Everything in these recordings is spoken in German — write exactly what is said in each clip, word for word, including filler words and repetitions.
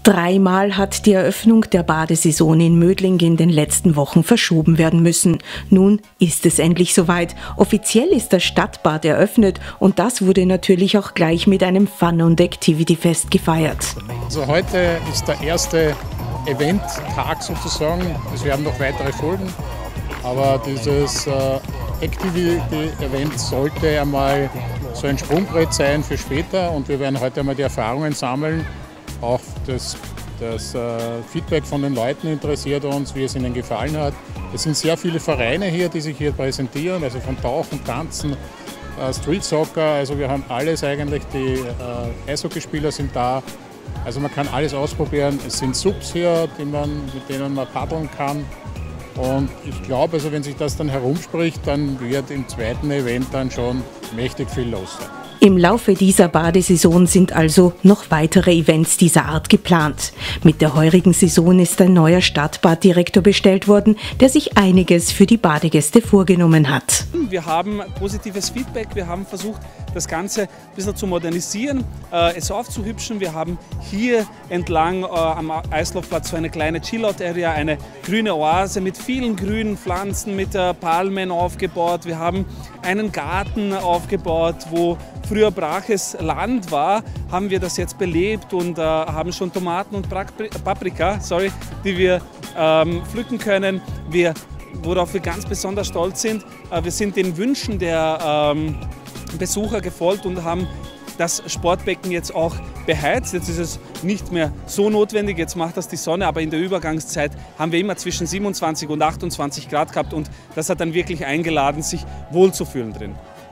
Dreimal hat die Eröffnung der Badesaison in Mödling in den letzten Wochen verschoben werden müssen. Nun ist es endlich soweit. Offiziell ist das Stadtbad eröffnet und das wurde natürlich auch gleich mit einem Fun- und Activity-Fest gefeiert. Also heute ist der erste Event-Tag sozusagen. Es werden noch weitere folgen, aber dieses äh, Activity-Event sollte einmal so ein Sprungbrett sein für später und wir werden heute einmal die Erfahrungen sammeln. Auch das, das äh, Feedback von den Leuten interessiert uns, wie es ihnen gefallen hat. Es sind sehr viele Vereine hier, die sich hier präsentieren, also von Tauchen, Tanzen, äh, Street Soccer, also wir haben alles eigentlich, die äh, Eishockeyspieler sind da. Also man kann alles ausprobieren. Es sind Subs hier, die man, mit denen man paddeln kann. Und ich glaube, also wenn sich das dann herumspricht, dann wird im zweiten Event dann schon mächtig viel los sein. Im Laufe dieser Badesaison sind also noch weitere Events dieser Art geplant. Mit der heurigen Saison ist ein neuer Stadtbaddirektor bestellt worden, der sich einiges für die Badegäste vorgenommen hat. Wir haben positives Feedback, wir haben versucht, das Ganze ein bisschen zu modernisieren, äh, es aufzuhübschen. Wir haben hier entlang äh, am Eislaufplatz so eine kleine Chillout-Area, eine grüne Oase mit vielen grünen Pflanzen, mit äh, Palmen aufgebaut. Wir haben einen Garten aufgebaut, wo früher braches Land war, haben wir das jetzt belebt und äh, haben schon Tomaten und Paprika, sorry, die wir ähm, pflücken können. Wir, worauf wir ganz besonders stolz sind, äh, wir sind den Wünschen der ähm, Besucher gefolgt und haben das Sportbecken jetzt auch beheizt. Jetzt ist es nicht mehr so notwendig, jetzt macht das die Sonne, aber in der Übergangszeit haben wir immer zwischen siebenundzwanzig und achtundzwanzig Grad gehabt und das hat dann wirklich eingeladen, sich wohlzufühlen drin.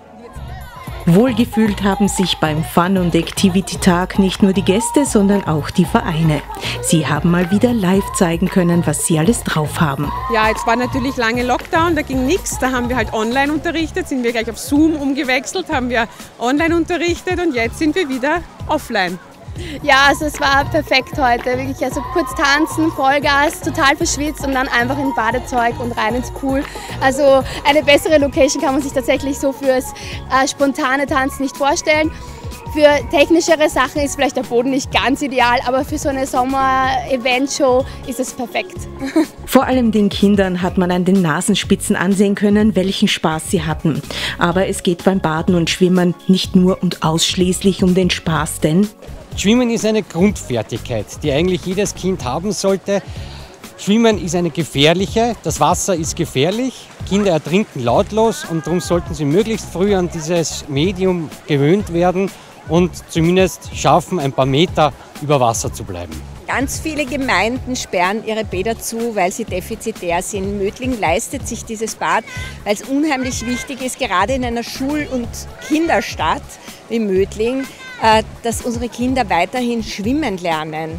Wohlgefühlt haben sich beim Fun- und Activity-Tag nicht nur die Gäste, sondern auch die Vereine. Sie haben mal wieder live zeigen können, was sie alles drauf haben. Ja, jetzt war natürlich lange Lockdown, da ging nichts. Da haben wir halt online unterrichtet, sind wir gleich auf Zoom umgewechselt, haben wir online unterrichtet und jetzt sind wir wieder offline. Ja, also es war perfekt heute, wirklich, also kurz tanzen, Vollgas, total verschwitzt und dann einfach in Badezeug und rein ins Pool. Also eine bessere Location kann man sich tatsächlich so fürs äh, spontane Tanzen nicht vorstellen. Für technischere Sachen ist vielleicht der Boden nicht ganz ideal, aber für so eine Sommer-Event-Show ist es perfekt. Vor allem den Kindern hat man an den Nasenspitzen ansehen können, welchen Spaß sie hatten. Aber es geht beim Baden und Schwimmen nicht nur und ausschließlich um den Spaß, denn Schwimmen ist eine Grundfertigkeit, die eigentlich jedes Kind haben sollte. Schwimmen ist eine gefährliche, das Wasser ist gefährlich, Kinder ertrinken lautlos und darum sollten sie möglichst früh an dieses Medium gewöhnt werden und zumindest schaffen, ein paar Meter über Wasser zu bleiben. Ganz viele Gemeinden sperren ihre Bäder zu, weil sie defizitär sind. Mödling leistet sich dieses Bad, weil es unheimlich wichtig ist, gerade in einer Schul- und Kinderstadt wie Mödling, dass unsere Kinder weiterhin schwimmen lernen.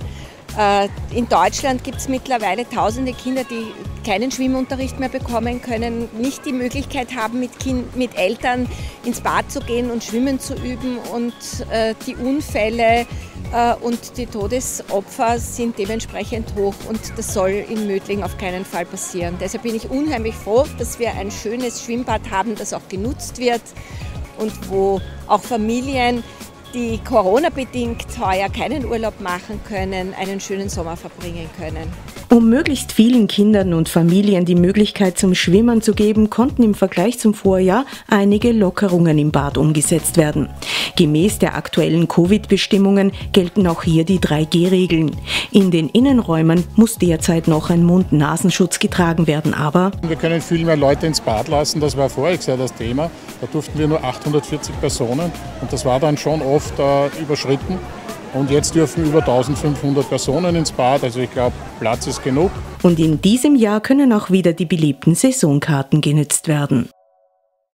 In Deutschland gibt es mittlerweile tausende Kinder, die keinen Schwimmunterricht mehr bekommen können, nicht die Möglichkeit haben, mit, kind, mit Eltern ins Bad zu gehen und schwimmen zu üben. Und äh, die Unfälle äh, und die Todesopfer sind dementsprechend hoch und das soll in Mödling auf keinen Fall passieren. Deshalb bin ich unheimlich froh, dass wir ein schönes Schwimmbad haben, das auch genutzt wird und wo auch Familien, die Corona-bedingt heuer keinen Urlaub machen können, einen schönen Sommer verbringen können. Um möglichst vielen Kindern und Familien die Möglichkeit zum Schwimmen zu geben, konnten im Vergleich zum Vorjahr einige Lockerungen im Bad umgesetzt werden. Gemäß der aktuellen Covid-Bestimmungen gelten auch hier die drei G Regeln. In den Innenräumen muss derzeit noch ein Mund-Nasenschutz getragen werden, aber wir können viel mehr Leute ins Bad lassen, das war voriges Jahr das Thema. Da durften wir nur achthundertvierzig Personen und das war dann schon oft äh, überschritten. Und jetzt dürfen über eintausendfünfhundert Personen ins Bad, also ich glaube, Platz ist genug. Und in diesem Jahr können auch wieder die beliebten Saisonkarten genutzt werden.